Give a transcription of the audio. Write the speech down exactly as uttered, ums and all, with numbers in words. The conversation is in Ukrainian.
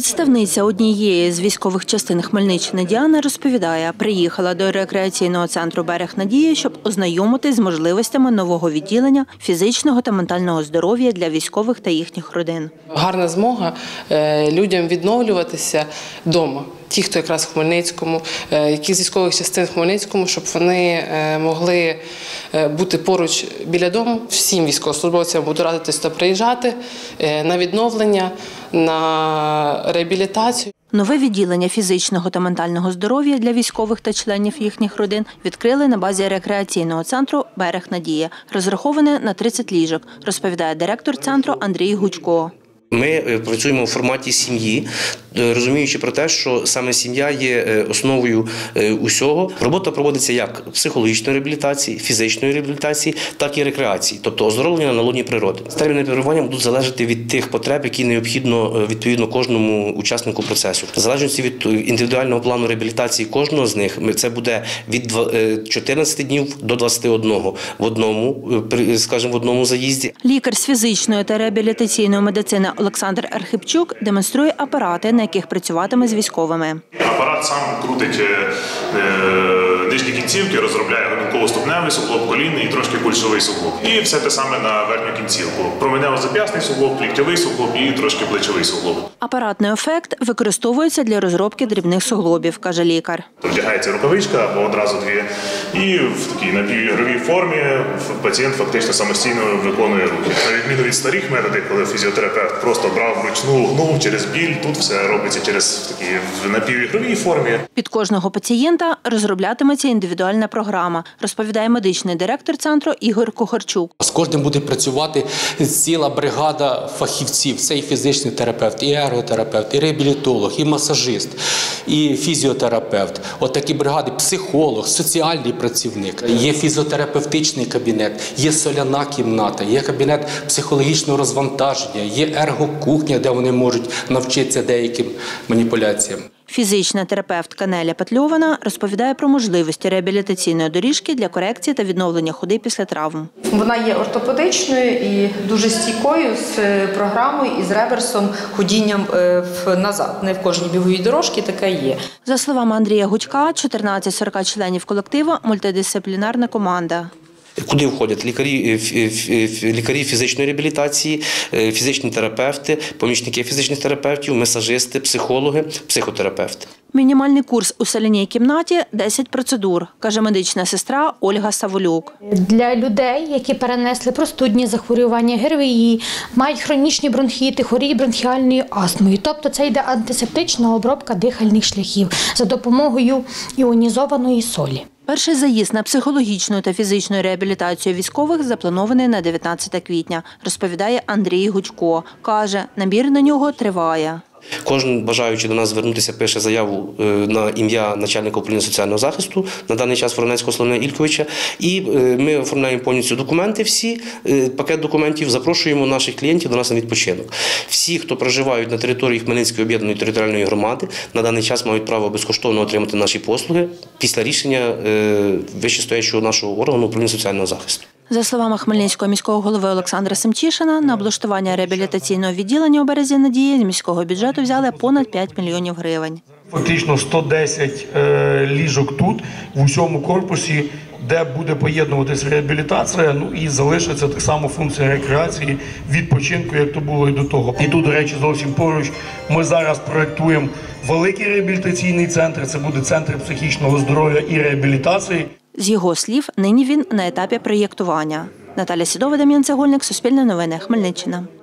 Представниця однієї з військових частин Хмельниччини Діана розповідає, приїхала до рекреаційного центру «Берег Надії», щоб ознайомитись з можливостями нового відділення фізичного та ментального здоров'я для військових та їхніх родин. Гарна змога людям відновлюватися вдома. Ті, хто якраз в Хмельницькому, які з військових частин в Хмельницькому, щоб вони могли бути поруч біля дому. Всім військовослужбовцям буду радити сюди приїжджати на відновлення, на реабілітацію. Нове відділення фізичного та ментального здоров'я для військових та членів їхніх родин відкрили на базі рекреаційного центру «Берег Надії». Розраховане на тридцять ліжок, розповідає директор центру Андрій Гудько. Ми працюємо в форматі сім'ї, розуміючи про те, що саме сім'я є основою усього. Робота проводиться як психологічної реабілітації, фізичної реабілітації, так і рекреації, тобто оздоровлення на лоні природи. Терміни перебування будуть залежати від тих потреб, які необхідно відповідно кожному учаснику процесу. В залежності від індивідуального плану реабілітації кожного з них, це буде від чотирнадцяти днів до двадцяти одного в одному, скажімо, в одному заїзді. Лікар з фізичної та реабілітаційної медицини Олександр Архипчук демонструє апарати, на яких працюватиме з військовими. Апарат сам крутить нижні кінцівки, розробляє годинково-ступневий суглоб, колінний і трошки кульшовий суглоб. І все те саме на верхню кінцівку. Променево-зап'ясний суглоб, ліктьовий суглоб і трошки плечовий суглоб. Апаратний ефект використовується для розробки дрібних суглобів, каже лікар. Вдягається рукавичка або одразу дві. І в такій напівігровій формі пацієнт фактично самостійно виконує рухи. На відміну від старих методів, коли фізіотерапевт просто брав вручну, гнув через біль, тут все робиться через такі в напівігровій формі. Під кожного пацієнта розроблятиметься індивідуальна програма, розповідає медичний директор центру Ігор Кухарчук. З кожним буде працювати ціла бригада фахівців. Це і фізичний терапевт, і ерготерапевт, і реабілітолог, і масажист, і фізіотерапевт. От такі бригади, психолог, соціальний працівник. Є фізіотерапевтичний кабінет, є соляна кімната, є кабінет психологічного розвантаження, є ергокухня, де вони можуть навчитися деяким маніпуляціям. Фізична терапевтка Неля Петльована розповідає про можливості реабілітаційної доріжки для корекції та відновлення ходи після травм. Вона є ортопедичною і дуже стійкою з програмою і з реверсом ходінням назад. Не в кожній біговій дорожці таке є. За словами Андрія Гудька, чотирнадцять з сорока членів колективу – мультидисциплінарна команда. Куди входять лікарі, лікарі фізичної реабілітації, фізичні терапевти, помічники фізичних терапевтів, масажисти, психологи, психотерапевти. Мінімальний курс у соляній кімнаті – десять процедур, каже медична сестра Ольга Саволюк. Для людей, які перенесли простудні захворювання, ГРВІ, мають хронічні бронхіти, хворіють бронхіальною астмою. Тобто це йде антисептична обробка дихальних шляхів за допомогою іонізованої солі. Перший заїзд на психологічну та фізичну реабілітацію військових запланований на дев'ятнадцяте квітня, розповідає Андрій Гудько. Каже, набір на нього триває. Кожен бажаючий до нас звернутися пише заяву на ім'я начальника управління соціального захисту, на даний час Воронецького Соломія Ільковича, і ми оформляємо повністю документи всі, пакет документів, запрошуємо наших клієнтів до нас на відпочинок. Всі, хто проживають на території Хмельницької об'єднаної територіальної громади, на даний час мають право безкоштовно отримати наші послуги після рішення вищестоячого нашого органу управління соціального захисту. За словами Хмельницького міського голови Олександра Семчишина, на облаштування реабілітаційного відділення у «Березі Надії» з міського бюджету взяли понад п'ять мільйонів гривень. Фактично сто десять ліжок тут, в усьому корпусі, де буде поєднуватися реабілітація, ну і залишиться так само функція рекреації, відпочинку, як то було і до того. І тут, до речі, зовсім поруч ми зараз проєктуємо великий реабілітаційний центр, це буде центр психічного здоров'я і реабілітації. З його слів, нині він на етапі проєктування. Наталя Сідова, Дем'ян Цегольник, Суспільне новини, Хмельниччина.